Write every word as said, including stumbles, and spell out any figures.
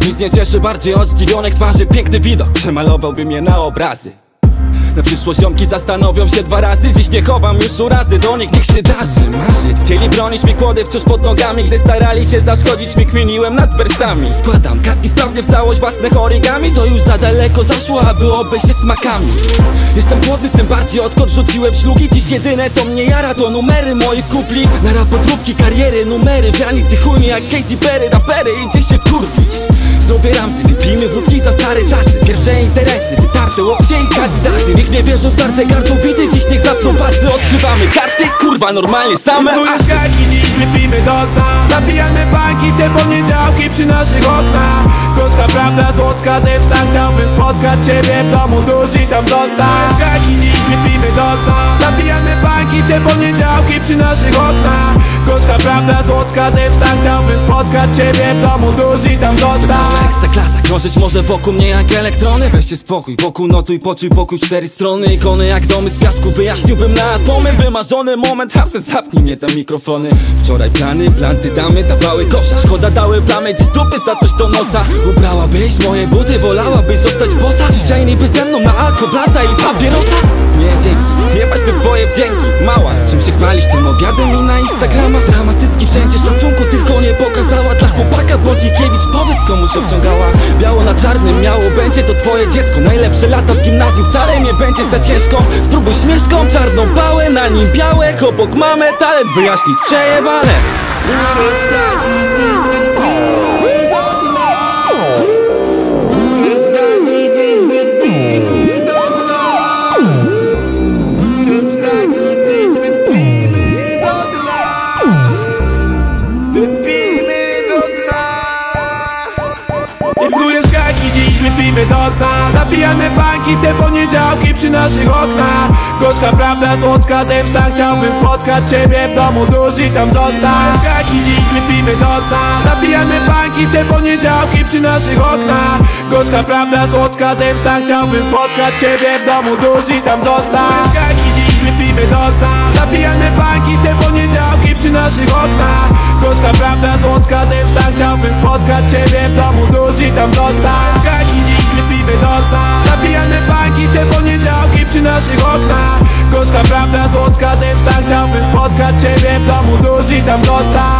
Nic nie cieszy bardziej od zdziwionych twarzy. Piękny widok przemalowałbym je na obrazy. Na przyszłość ziomki zastanowią się dwa razy. Dziś nie chowam już urazy, do nich niech się darzy marzyć. Chcieli bronić mi kłody wciąż pod nogami. Gdy starali się zaszkodzić mi, kminiłem nad wersami. Składam kartki sprawnie w całość własnych origami. To już za daleko zaszło, aby obejść się smakami. Jestem głodny, tym bardziej odkąd rzuciłem szlugi. Dziś jedyne co mnie jara to numery moich kupli. Na rap podróbki, kariery, numery. Wianicy chuj mi jak Katy Perry, rapery idzie się wkurwić. Zdrowie ramsy, wypijmy wódki za stare czasy. Pierwsze interesy, wytarte łokcie i kandidasy. Nikt nie wierzy w starte gardłowity, dziś niech zapną pasy. Odkrywamy karty, kurwa, normalnie same asy. Skajki, dziś wypijmy do dna. Zabijamy banki w te poniedziałki przy naszych oknach. Gorzka prawda, słodka zemsta. Chciałbym spotkać ciebie w domu dusz i tam dostać. Skajki, dziś wypijmy do dna. Zabijamy banki w te poniedziałki przy naszych oknach. Gorzka prawda, słodka zemsta. Chciałbym spotkać ciebie w domu dusz i tam dostać. Ekstra klasa, krążyć może wokół mnie jak elektrony. Weźcie spokój, wokół notuj, poczuj pokój. Cztery strony, ikony jak domy z piasku. Wyjaśniłbym na atomy, wymarzony moment. Hamse, zapnij mnie te mikrofony. Wczoraj plany, planty damy dawały kosza. Szkoda dały plamy, dziś dupy za coś do nosa. Ubrałabyś moje buty, wolałabyś zostać bossa. Dzisiaj niby ze mną na alkoblata i papierosa. Nie dzięki, jebać te twoje wdzięki. Mała, czym się chwalisz tym obiadem i na Instagrama? Dramatycki wszędzie szacunku, tylko nie pokazała. Dla chłopaka Bodzikiewicz, powiedz komuś obciągała. Biało na czarnym miało będzie to twoje dziecko. Najlepsze lata w gimnazjum wcale nie będzie za ciężko. Spróbuj śmieszką, czarną pałę, na nim białek. Obok mamy talent wyjaśnić przejebane. Wypijmy do dna. Zabijamy banki w te poniedziałki przy naszych oknach. Gorzka prawda, słodka zemsta. Chciałbym spotkać ciebie w domu dusz i tam zostać. Skaki, dziś wypijmy do dna. Zabijamy banki w te poniedziałki przy naszych oknach. Gorzka prawda, słodka zemsta. Chciałbym spotkać ciebie w domu dusz i tam zostać. Skaki, dziś wypijmy do dna. Zabijamy banki w te poniedziałki przy naszych oknach. Gorzka prawda, słodka zemsta. Chciałbym spotkać ciebie w domu dusz i tam zostać. Skaki, dziś wypijmy do dna. Zabijamy banki w te poniedziałki przy naszych oknach. Gorzka prawda, słodka zemsta. Chciałbym spotkać ciebie w domu dusz i tam zostać.